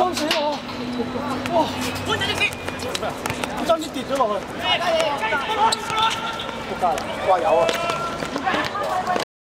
傷死我！哇！我爭啲跌咗落去。仆街啦！掛油啊！